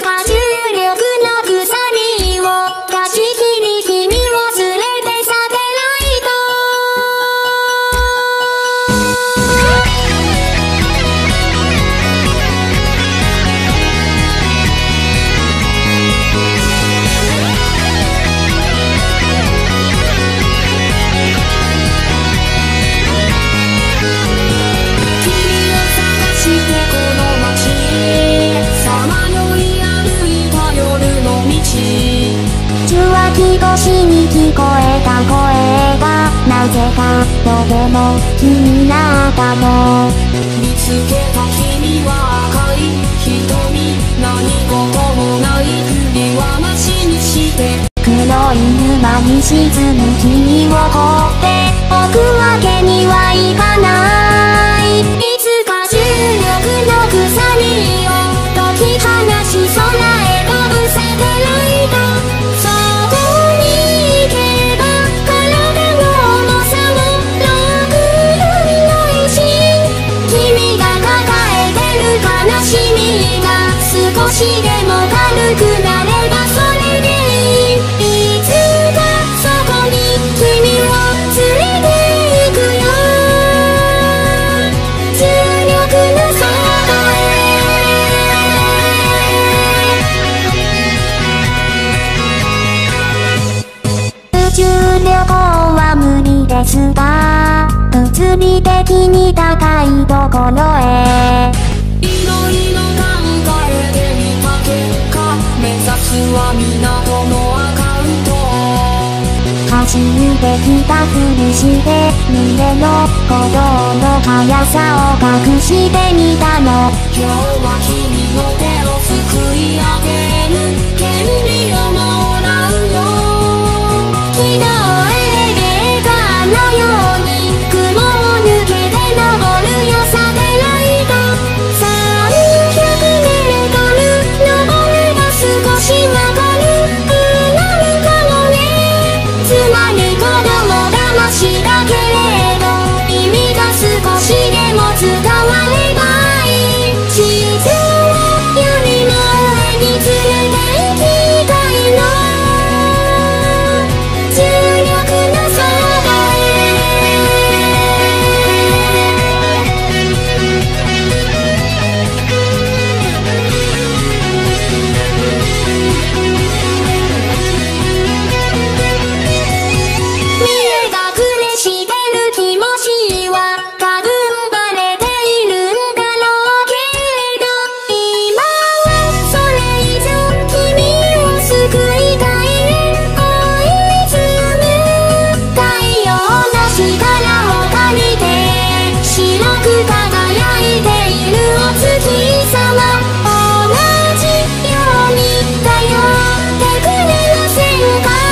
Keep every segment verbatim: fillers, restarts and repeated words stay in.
か重力の鎖を断ち切り君を連れてサテライト君を探してこの街へさまよい歩いた夜の道受話器越しに聞こえた声がなぜかとても気になったの見つけた君は赤い瞳何事もないふりはなしにして黒い沼に沈む君を追っておくわけにはいかないいつか重力の鎖を解き放し空へ飛ぶサテライトそこに行けば体の重さもろくないし君が抱えてる悲しみが少しでも軽くなればそれでいいいつかそこに君を連れて行くよ重力の空宇宙旅行は無理ですが物理的に高いところへいろいろ考えてみた結果目指すは港のアカウント走ってきたふりして胸の鼓動の速さを隠してみたの今日は君の手をすくい上げる権利をもらうよ軌道エレベーターのように雲を抜けて登るよサテライトさんびゃくメートル登れば少しわかるくなるかもねつまり子供騙しだけれど意味が少しでも伝わればいい地図を闇の上に連れて行きたいの重力の空へ見え隠れしてる気持ちは多分バレているんだろうけれど今はそれ以上君を救いたいね追い詰め太陽の力を借りて白く輝いているお月様同じように頼ってくれませんか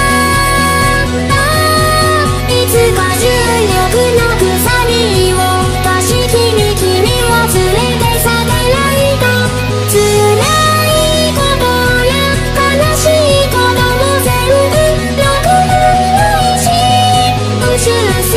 いつか重力の鎖を断ち切り君を連れてサテライト辛いことや悲しいことも全部ろくなないし宇宙